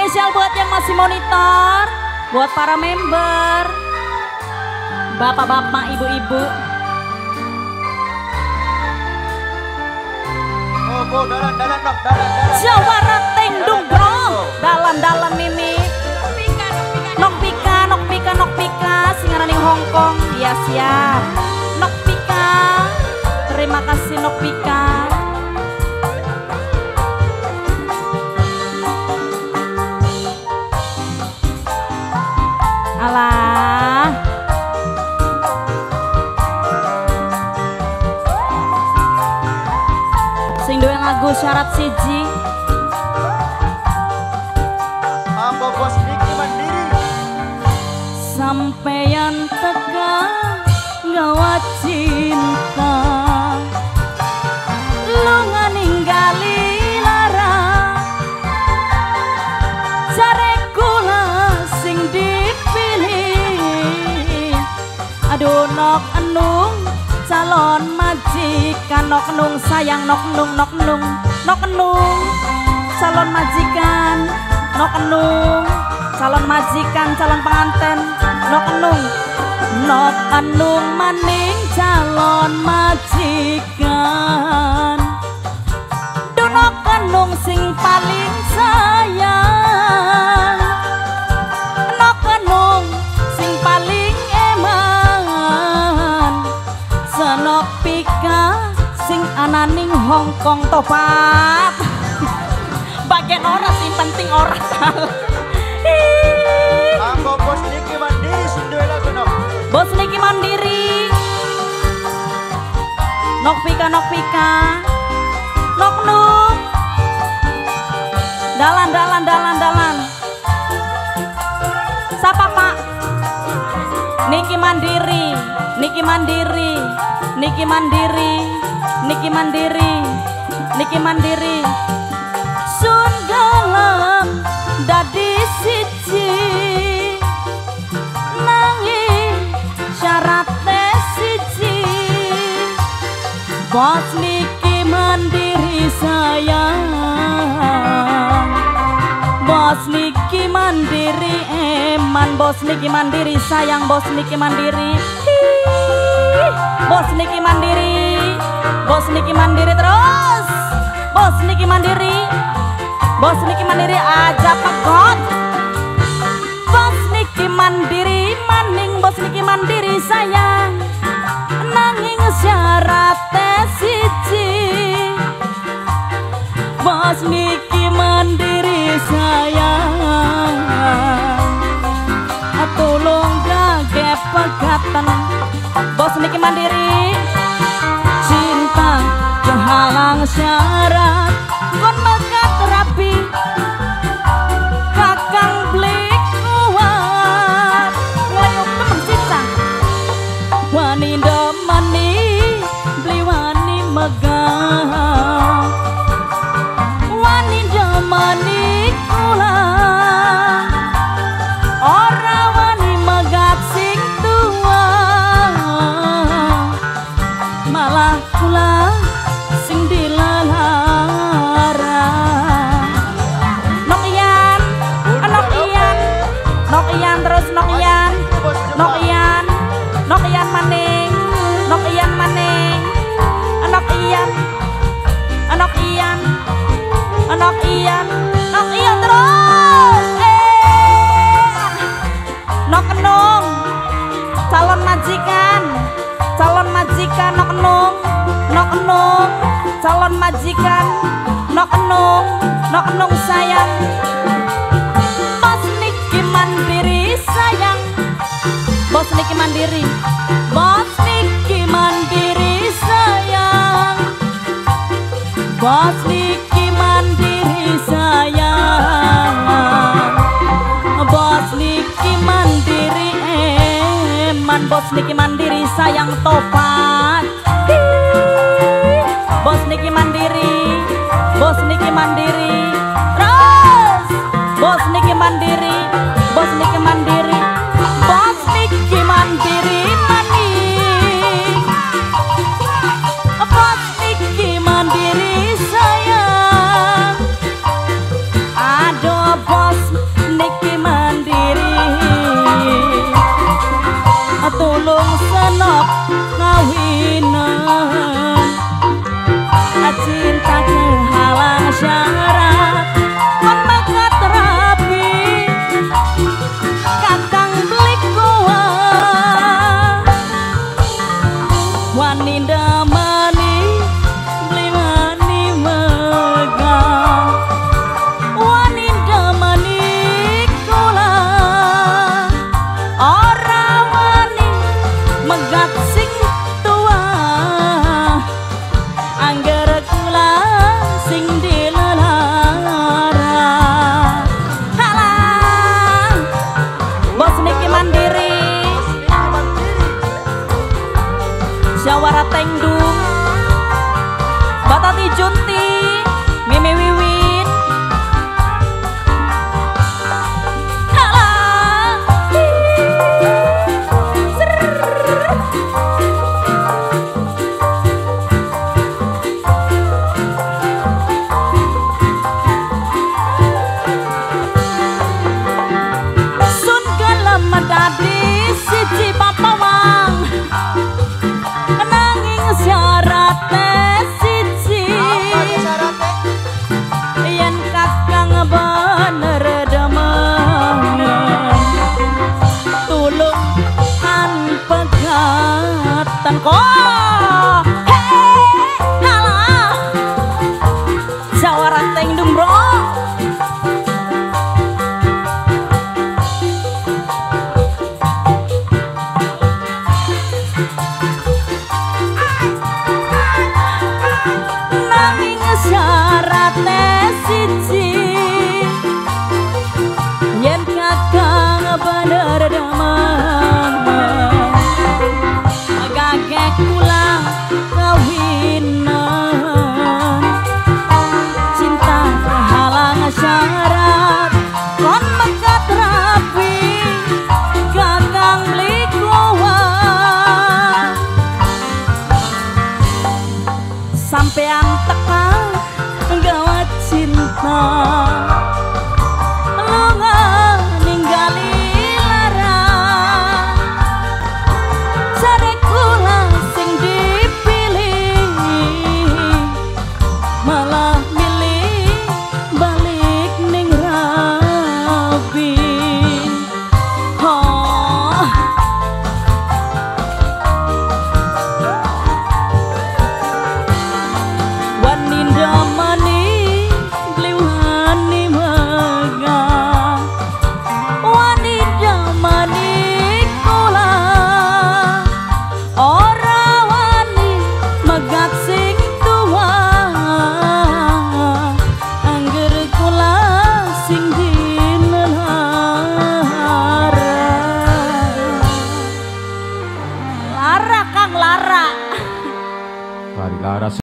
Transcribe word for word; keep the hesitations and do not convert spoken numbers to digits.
Spesial buat yang masih monitor, buat para member, bapak-bapak, ibu-ibu. Oh, go, dalan, dalan, dok, dalan, dalan. Jawara tendung bro, dalan-dalan mimi. Nok pika, nok pika, nok pika, singaran ning Hongkong. Iya siap. Nok pika, terima kasih nok pika. Alah. Sing duwe lagu syarat siji. Ambo bos Niki Mandiri. Sampeyan tegang gawa cinta, lu ninggali lara, jare kula sing dipilih. Aduh nok enung calon majikan, nok enung sayang, nok enung, nok enung, nok enung calon majikan, nok enung calon majikan, calon penganten, nok enung, nok enung maning calon majikan. Duh nok enung sing paling sayang, nok enung sing paling eman, senok pika sing ananing Hongkong topat. Bagian orang sing penting orang. Ambo bos Niki Mandiri sing duwe lagu nok. Bos Niki Mandiri. Nok pika, nok pika, nok nuk. Dalan, dalan, dalan, dalan. Siapa Pak? Niki Mandiri, Niki Mandiri, Niki Mandiri, Niki Mandiri, Niki Mandiri. Sun galem dadi siji, nanging syaratnya siji. Bos Niki Mandiri sayang, Bos Niki Mandiri eman, Bos Niki Mandiri sayang, Bos Niki Mandiri. Hii. Bos Niki Mandiri, Bos Niki Mandiri terus, Bos Niki Mandiri, Bos Niki Mandiri aja pegot. Bos Niki Mandiri maning, Bos Niki Mandiri sayang, nanging syaratnya siji. Bos Niki Mandiri sayang, tolong gage pegatan. Bos Niki Mandiri, cinta kehalang syarat, kon megat rapi, kakang blik kuat, nglayuk temen sisa, wani demani, beli wani megah, wani demani kula, ora wani megat sing tua, malah kula sing dilalara. Nok Ian, Nok Ian, Nok Ian terus Nok Ian, Nok Ian, Nok Ian maning, Nok Ian maning, Nok Ian, Nok Ian, Nok Ian, Nok Ian terus. Eh, Nok Enung, calon majikan, calon majikan Nok Enung, Nok Enung, calon majikan, Nok Enung, Nok Enung sayang. Bos Niki Mandiri sayang, Bos Niki Mandiri, Bos Niki Mandiri sayang, Bos Niki Mandiri sayang, Bos Niki Mandiri eman, Bos Niki Mandiri sayang topat. Bos Niki Mandiri, Bos Niki Mandiri, terus Bos Niki Mandiri, Bos Niki Mandiri, Bos Niki Mandiri maning, Bos Niki Mandiri sayang. Aduh bos Laras